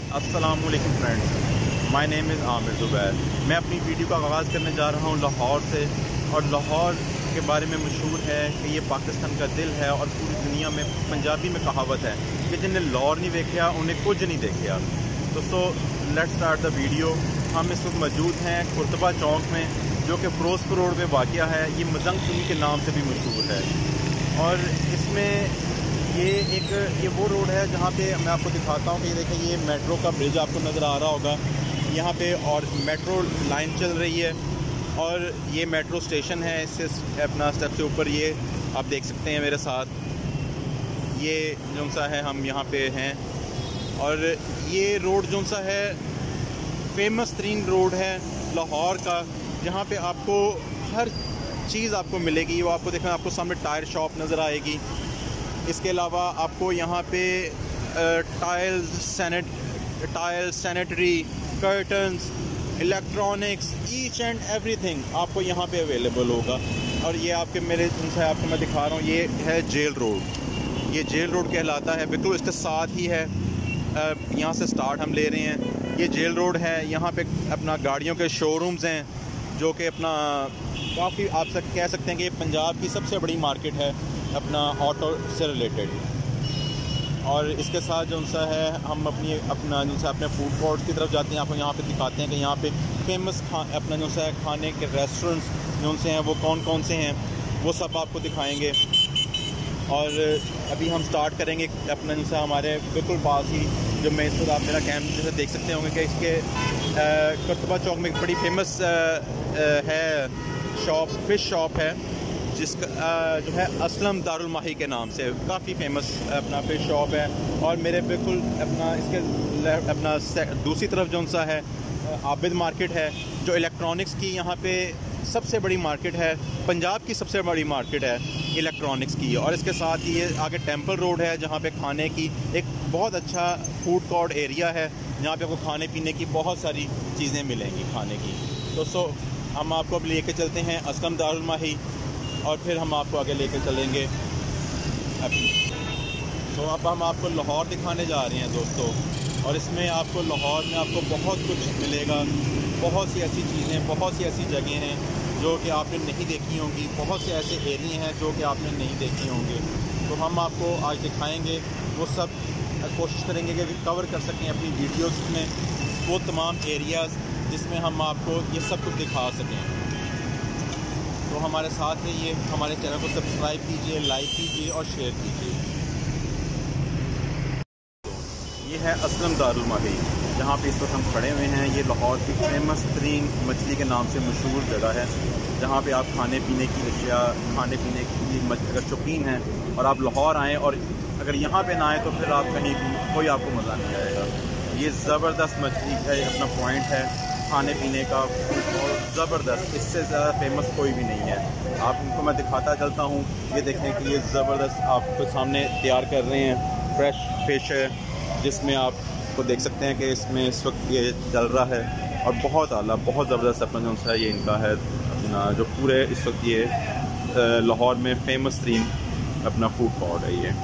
अस्सलामुअलैकुम friends, my name is Aamir Zubair. मैं अपनी वीडियो का आगाज़ करने जा रहा हूँ लाहौर से। और लाहौर के बारे में मशहूर है कि ये पाकिस्तान का दिल है और पूरी दुनिया में पंजाबी में कहावत है कि जिन्हें लाहौर नहीं देखा उन्हें कुछ नहीं देखा। तो लेट्स स्टार्ट द वीडियो। हम इस वक्त मौजूद हैं कुर्तबा चौक में, जो कि फिरोजपुर रोड पे वाक़या है। ये मजंग चुनी के नाम से भी मशहूर है। और इसमें ये वो रोड है जहाँ पे मैं आपको दिखाता हूँ कि ये देखें, ये मेट्रो का ब्रिज आपको नज़र आ रहा होगा यहाँ पे, और मेट्रो लाइन चल रही है और ये मेट्रो स्टेशन है। इससे अपना स्टेप से ऊपर ये आप देख सकते हैं मेरे साथ, ये जो सा है हम यहाँ पे हैं। और ये रोड जो सा है फेमस तरीन रोड है लाहौर का, जहाँ पे आपको हर चीज़ आपको मिलेगी। वो आपको देखना, आपको सामने टायर शॉप नज़र आएगी। इसके अलावा आपको यहाँ पे tiles, sanitary, curtains, electronics, each and everything आपको यहाँ पे अवेलेबल होगा। और ये आपके उनसे आपको मैं दिखा रहा हूँ, ये है जेल रोड। ये जेल रोड कहलाता है, बिल्कुल इसके साथ ही है। यहाँ से स्टार्ट हम ले रहे हैं। ये जेल रोड है। यहाँ पे अपना गाड़ियों के शोरूम्स हैं, जो कि अपना काफ़ी आप कह सकते हैं कि ये पंजाब की सबसे बड़ी मार्केट है अपना ऑटो से रिलेटेड। और इसके साथ जो सा है हम अपने फूड कोर्ट की तरफ जाते हैं। आपको यहाँ पे दिखाते हैं कि यहाँ पे फेमस अपना जो सा है खाने के रेस्टोरेंट्स जो से हैं वो कौन कौन से हैं, वो सब आपको दिखाएंगे। और अभी हम स्टार्ट करेंगे अपना जो सा हमारे बिल्कुल पास ही, जो मैं इस वक्त आप मेरा कैमरे जैसे देख सकते होंगे कि इसके कुर्तबा चौक में एक बड़ी फेमस है शॉप, फ़िश शॉप है, जिसका जो है असलम दारुल माही के नाम से काफ़ी फेमस अपना फ़िश शॉप है। और मेरे बिल्कुल अपना दूसरी तरफ जो सा है आबिद मार्केट है, जो इलेक्ट्रॉनिक्स की यहाँ पे सबसे बड़ी मार्केट है, पंजाब की सबसे बड़ी मार्केट है इलेक्ट्रॉनिक्स की। और इसके साथ ही ये आगे टेंपल रोड है, जहाँ पे खाने की एक बहुत अच्छा फूड कोर्ट एरिया है, जहाँ पे आपको खाने पीने की बहुत सारी चीज़ें मिलेंगी खाने की। तो हम आपको अब लेके चलते हैं असलम दारुल माही, और फिर हम आपको आगे लेकर चलेंगे अभी। तो अब हम आपको लाहौर दिखाने जा रहे हैं दोस्तों। और इसमें आपको लाहौर में आपको बहुत कुछ मिलेगा, बहुत सी ऐसी चीज़ें, बहुत सी ऐसी जगह हैं जो कि आपने नहीं देखी होंगी, बहुत से ऐसे एरिए हैं जो कि आपने नहीं देखे होंगे। तो हम आपको आज दिखाएंगे, वो सब कोशिश करेंगे कि कवर कर सकें अपनी वीडियोज़ में वो तमाम एरियाज़ जिसमें हम आपको ये सब कुछ दिखा सकें। तो हमारे साथ है, ये हमारे चैनल को सब्सक्राइब कीजिए, लाइक कीजिए और शेयर कीजिए। ये है असलम दारुल माही, जहाँ पे इस वक्त हम खड़े हुए हैं। ये लाहौर की फेमस तरीन मछली के नाम से मशहूर जगह है, जहाँ पे आप खाने पीने की अशिया, खाने पीने की अगर शौकीन हैं और आप लाहौर आएँ और अगर यहाँ पे ना आएँ तो फिर आप कहीं भी कोई आपको मज़ा नहीं आएगा। ये ज़बरदस्त मछली का अपना पॉइंट है खाने पीने का, और ज़बरदस्त, इससे ज़्यादा फेमस कोई भी नहीं है। आपको मैं दिखाता चलता हूँ। ये देखने के लिए ज़बरदस्त आपको सामने तैयार कर रहे हैं फ्रेश फ़िश है, जिसमें आपको देख सकते हैं कि इसमें इस वक्त ये चल रहा है। और बहुत आला, बहुत ज़बरदस्त अपना जो सा ये इनका है अपना, जो पूरे इस वक्त ये लाहौर में फ़ेमस तरीन अपना फूड कोर्ट है ये।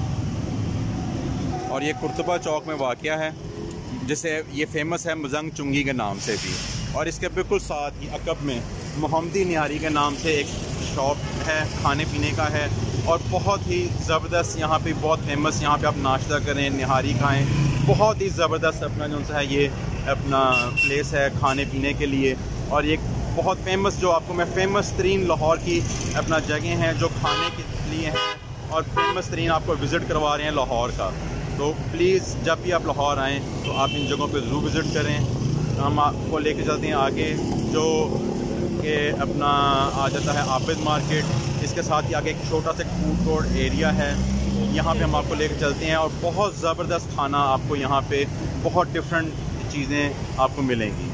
और ये कुर्तबा चौक में वाक़या है, जिसे ये फेमस है मजंग चुंगी के नाम से भी। और इसके बिल्कुल साथ ही अकब में मोहम्मदी निहारी के नाम से एक शॉप है, खाने पीने का है, और बहुत ही ज़बरदस्त, यहाँ पे बहुत फेमस। यहाँ पे आप नाश्ता करें, निहारी खाएं, बहुत ही ज़बरदस्त अपना जो सा है ये अपना प्लेस है खाने पीने के लिए। और ये बहुत फेमस, जो आपको मैं फेमस तरीन लाहौर की अपना जगह हैं जो खाने के लिए हैं, और फेमस तरीन आपको विज़िट करवा रहे हैं लाहौर का। तो प्लीज़ जब भी आप लाहौर आएँ तो आप इन जगहों पे ज़रूर विज़िट करें। हम आपको लेके चलते हैं आगे, जो कि अपना आ जाता है आबिद मार्केट। इसके साथ ही आगे एक छोटा सा फूड कोर्ट एरिया है, यहाँ पे हम आपको लेके चलते हैं। और बहुत ज़बरदस्त खाना आपको यहाँ पे, बहुत डिफरेंट चीज़ें आपको मिलेंगी।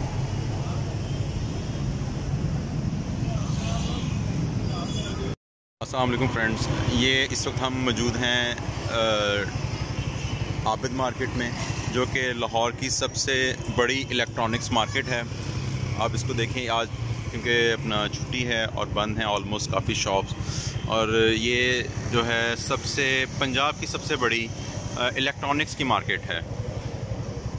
अस्सलाम वालेकुम फ्रेंड्स, ये इस वक्त हम मौजूद हैं आबिद मार्केट में, जो कि लाहौर की सबसे बड़ी इलेक्ट्रॉनिक्स मार्केट है। आप इसको देखें आज, क्योंकि अपना छुट्टी है और बंद हैं ऑलमोस्ट काफ़ी शॉप्स। और ये जो है पंजाब की सबसे बड़ी इलेक्ट्रॉनिक्स की मार्केट है।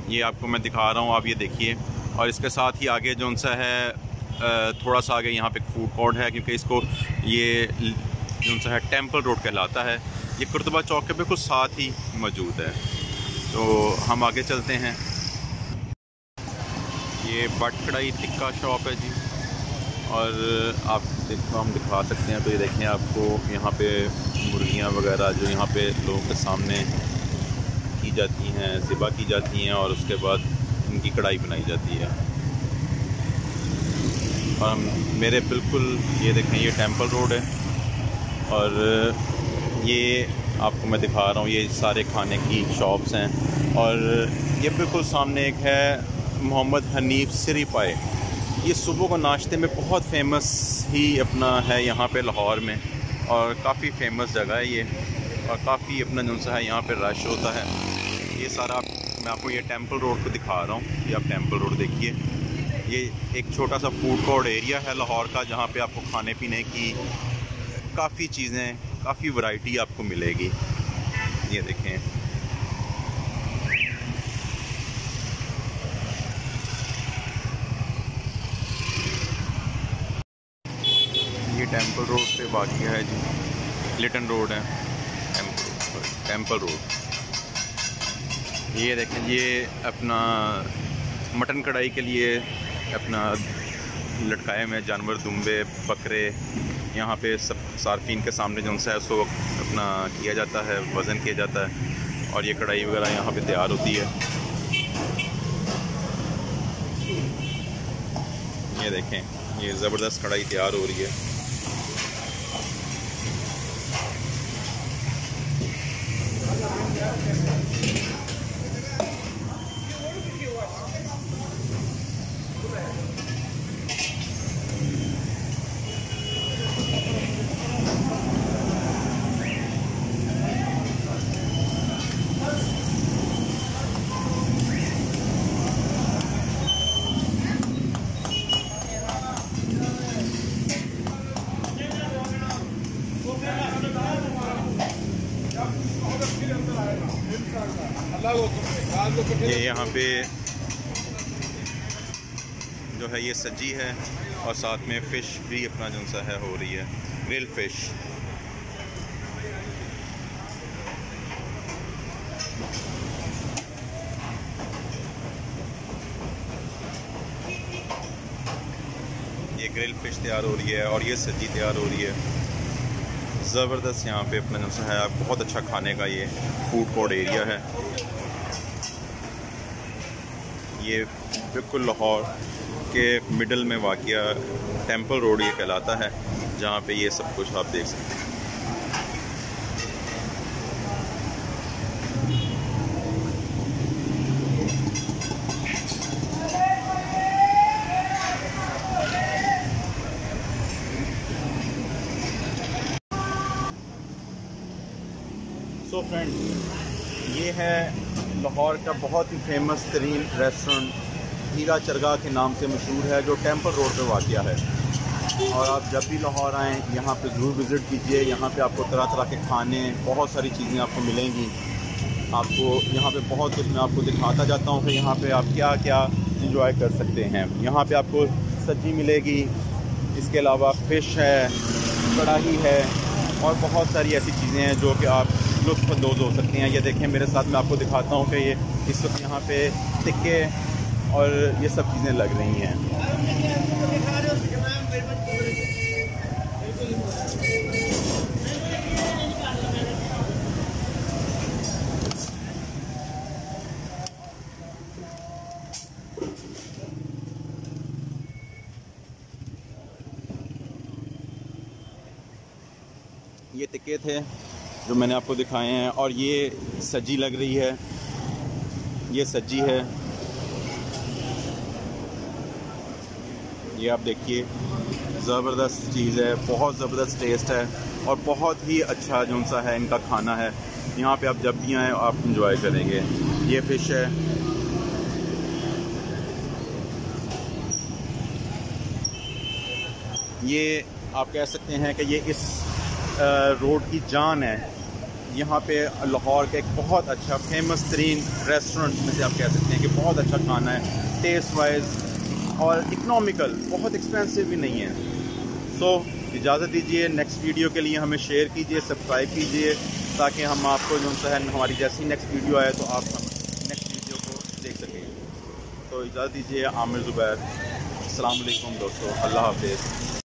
ये आपको मैं दिखा रहा हूँ, आप ये देखिए। और इसके साथ ही आगे जो सा है थोड़ा सा आगे यहाँ पे फूड कोर्ट है, क्योंकि इसको ये जो सा है टेंपल रोड कहलाता है। ये कुर्तबा चौक के बिल्कुल साथ ही मौजूद है। तो हम आगे चलते हैं। ये बट कढ़ाई टिक्का शॉप है जी। और आप देखो, हम दिखा सकते हैं। तो ये देखें, आपको यहाँ पे मुर्गियाँ वगैरह जो यहाँ पे लोगों के सामने की जाती हैं, ज़िबा की जाती हैं, और उसके बाद इनकी कढ़ाई बनाई जाती है। और मेरे बिल्कुल ये देखें, ये टेंपल रोड है। और ये आपको मैं दिखा रहा हूँ, ये सारे खाने की शॉप्स हैं। और ये बिल्कुल सामने एक है मोहम्मद हनीफ सिरी पाए। ये सुबह को नाश्ते में बहुत फेमस ही अपना है यहाँ पे लाहौर में, और काफ़ी फेमस जगह है ये। और काफ़ी अपना जो सा है यहाँ पे रश होता है। ये सारा मैं आपको ये टेंपल रोड को दिखा रहा हूँ। ये आप टेंपल रोड देखिए। ये एक छोटा सा फूड कोर्ट एरिया है लाहौर का, जहाँ पे आपको खाने पीने की काफ़ी चीज़ें, काफ़ी वैरायटी आपको मिलेगी। ये देखें, ये टेंपल रोड पे वाक़या है जी। लिटन रोड है, टेंपल रोड। ये देखें, ये अपना मटन कढ़ाई के लिए अपना लटकाए हुए जानवर, दुम्बे, बकरे यहाँ पे सब सार्फिन के सामने जो सा है उसको अपना किया जाता है, वज़न किया जाता है। और ये कढ़ाई वगैरह यहाँ पे तैयार होती है। ये देखें, ये ज़बरदस्त कढ़ाई तैयार हो रही है। ये यहाँ पे जो है ये सब्जी है, और साथ में फ़िश भी अपना जो सा है हो रही है, ग्रिल फ़िश। ये ग्रिल फ़िश तैयार हो रही है, और ये सब्जी तैयार हो रही है। ज़बरदस्त यहाँ पे अपना जो है बहुत अच्छा खाने का ये फूड कोर्ट एरिया है। ये बिल्कुल लाहौर के मिडल में वाक़या टेंपल रोड ये कहलाता है, जहाँ पे ये सब कुछ आप देख सकते हैं। सो फ्रेंड, ये है लाहौर का बहुत ही फेमस तरीन रेस्टोरेंट, हीरा चरगाह के नाम से मशहूर है, जो टेंपल रोड पे वाक़या है। और आप जब भी लाहौर आएँ यहाँ पे ज़रूर विज़िट कीजिए। यहाँ पे आपको तरह तरह के खाने, बहुत सारी चीज़ें आपको मिलेंगी। आपको यहाँ पे बहुत कुछ मैं आपको दिखाता जाता हूँ कि यहाँ पे आप क्या क्या इंजॉय कर सकते हैं। यहाँ पे आपको सब्जी मिलेगी, इसके अलावा फ़िश है, कढ़ाई है, और बहुत सारी ऐसी चीज़ें हैं जो कि आप लुत्फ़अंदोज़ हो सकती हैं। ये देखें मेरे साथ, मैं आपको दिखाता हूँ कि ये इस वक्त यहाँ पे टिक्के और ये सब चीज़ें लग रही हैं। ये टिक्के थे जो मैंने आपको दिखाए हैं, और ये सब्जी लग रही है, ये सब्जी है। ये आप देखिए, ज़बरदस्त चीज़ है, बहुत ज़बरदस्त टेस्ट है, और बहुत ही अच्छा जो सा है इनका खाना है। यहाँ पे आप जब भी आएँ आप इंजॉय करेंगे। ये फ़िश है, ये आप कह सकते हैं कि ये इस रोड की जान है। यहाँ पे लाहौर का एक बहुत अच्छा फेमस तरीन रेस्टोरेंट में से आप कह सकते हैं कि बहुत अच्छा खाना है, टेस्ट वाइज और इकनॉमिकल, बहुत एक्सपेंसिव भी नहीं है। सो इजाज़त दीजिए, नेक्स्ट वीडियो के लिए हमें शेयर कीजिए, सब्सक्राइब कीजिए, ताकि हम आपको जो है हमारी जैसी नेक्स्ट वीडियो आए तो आप नेक्स्ट वीडियो को देख सकें। तो इजाज़त दीजिए, आमिर ज़ुबैर, अस्सलाम वालेकुम दोस्तों, अल्लाह हाफ़िज़।